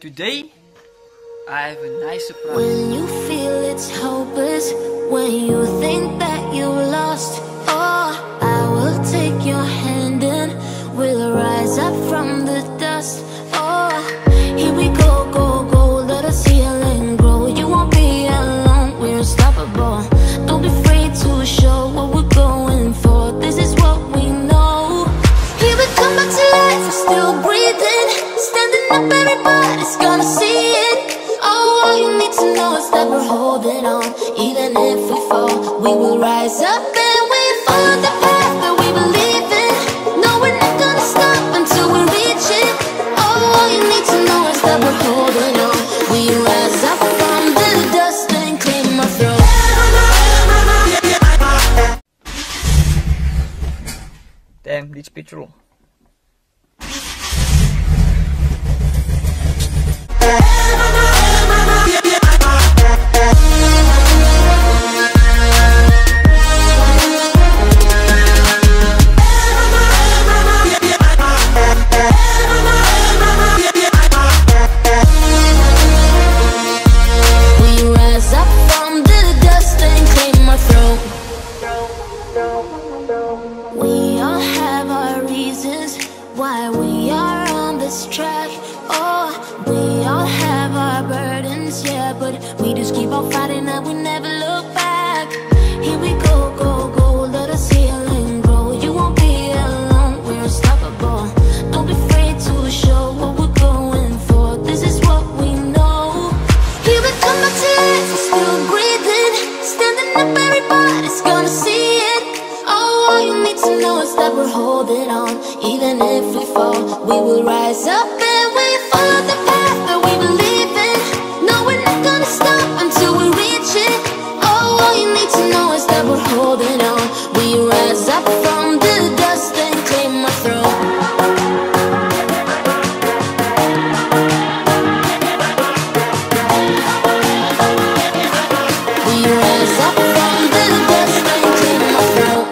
Today I have a nice surprise. When you feel it's hopeless, when you think that you lost, oh, I will take your hand and we'll rise up from the dust. Oh, here we go, go, go, let us heal and grow. You won't be alone, we're unstoppable. Don't be afraid to show what we're going for. This is what we know. Here we come back to life, we're still breathing. Standing up, everybody's gonna see it. Oh, all you need to know is that we're holding on. Even if we fall, we will rise up and we follow the path that we believe in. No, we're not gonna stop until we reach it. Oh, all you need to know is that we're holding on. We rise up from the dust and clean my throat. Damn, needs petrol. We all have our reasons why we are on this track. Oh, we all have our burdens, yeah, but we just keep on fighting and we never look back. Here we go, go, go, let us heal and grow. You won't be alone, we're unstoppable. Don't be afraid to show what we're going for. This is what we know. Here we come back to life, we're still breathing. Standing up, everybody's gonna see it. Oh, all you need to know is that we're holding on. Even if we fall, we will rise up and we follow the path that we believe in. No, we're not gonna stop until we reach it. Oh, all you need to know is that we're holding on. We rise up from the dust and clear my throat. We rise up from the dust and clear my throat.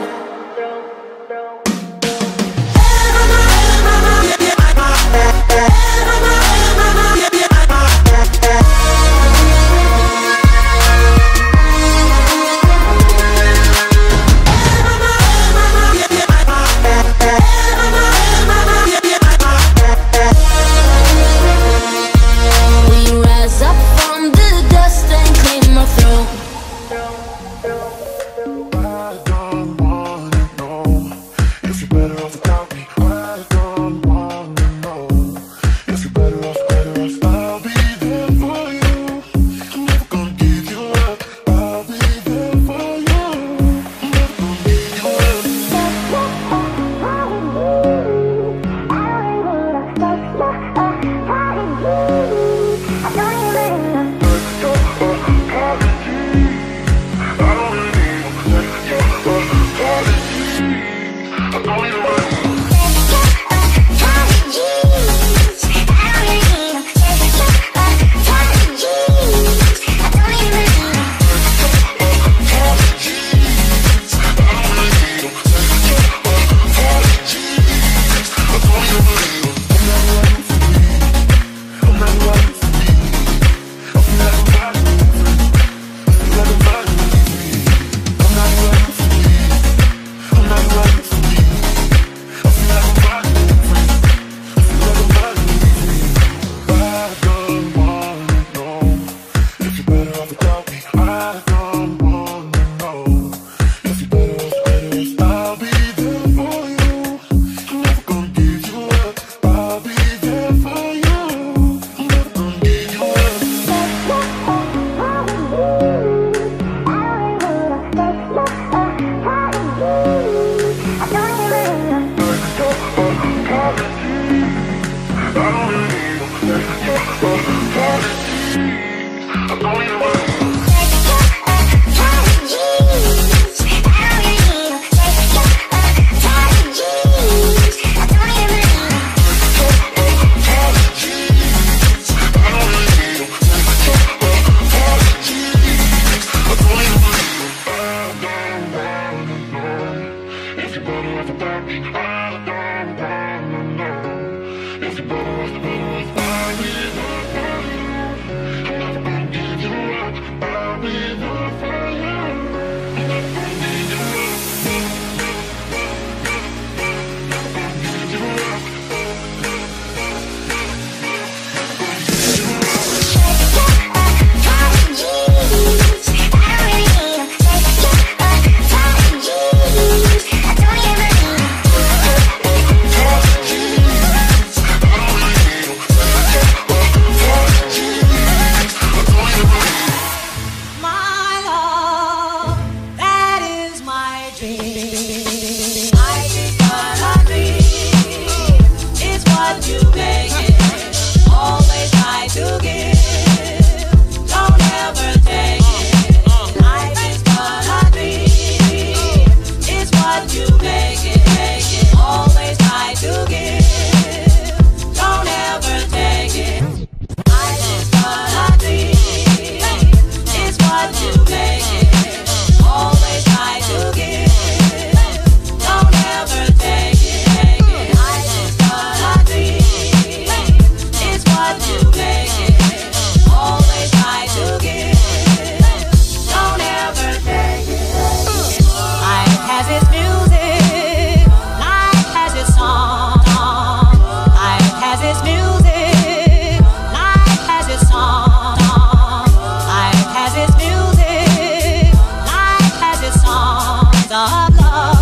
what you make it. Always try to give. Don't ever take it. Life has its music. Life has its song. Life has its music. Life has its song. Life has its music. Life has its songs of love.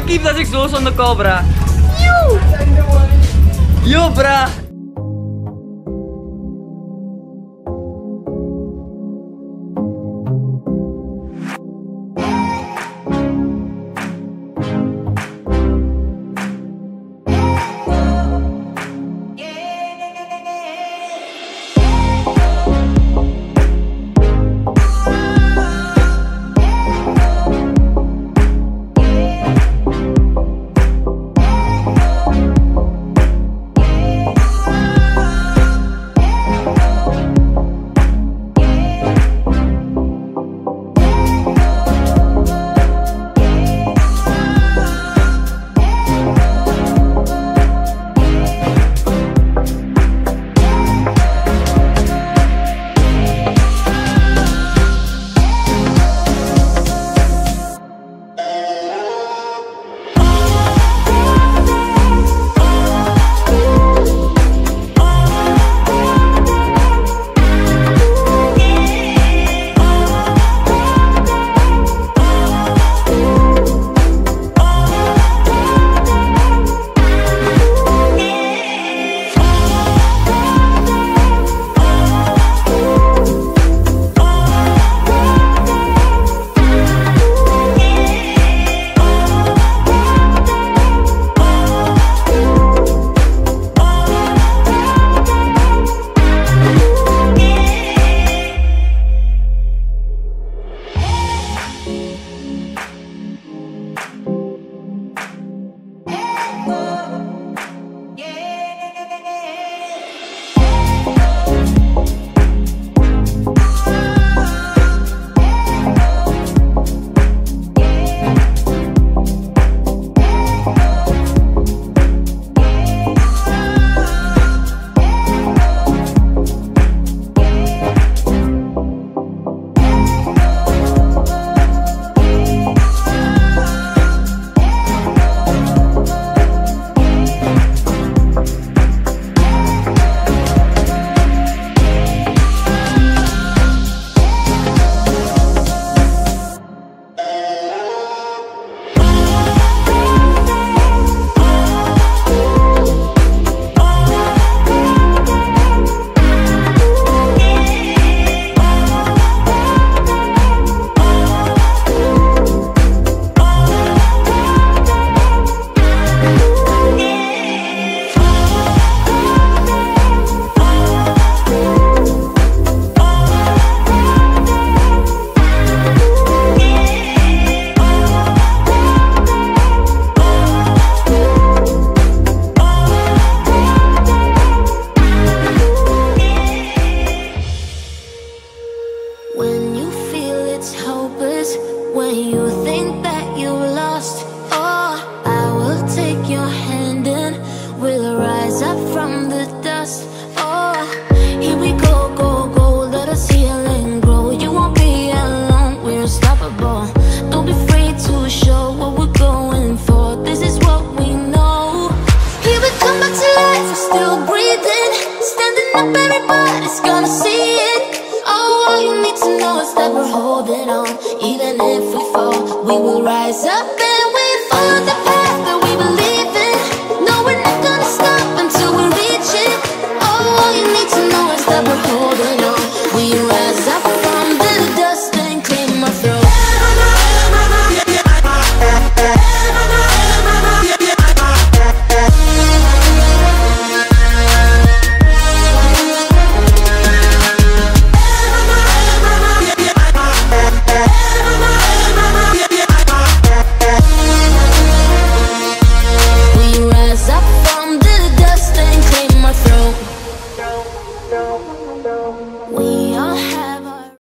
keep that exhaust on the car, bruh. Yo, bruh. Even if we fall, we will rise up.